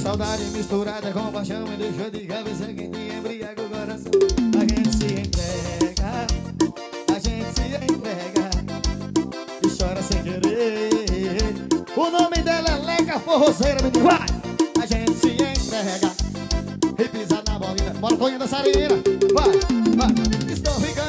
saudade misturada com paixão me deixou de cabeça quente e embriaga o coração. A gente se entrega, a gente se entrega e chora sem querer. O nome dela é Leca Forrozeira, menino, vai! A gente se entrega e pisa na bolinha. Bora, Toninha dançarina, vai, vai. Estou ficando